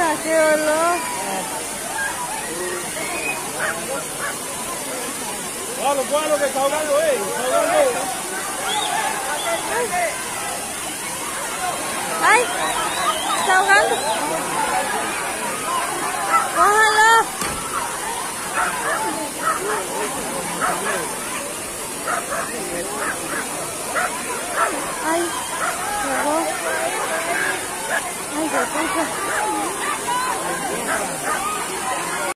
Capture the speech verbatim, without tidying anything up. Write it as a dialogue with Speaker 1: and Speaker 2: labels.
Speaker 1: Mira, qué olor.
Speaker 2: Gualo, gualo, que está ahogando, eh. Está ahogando.
Speaker 1: Ay, está ahogando. Cójalo. Ay, llegó. Ay, qué cosa.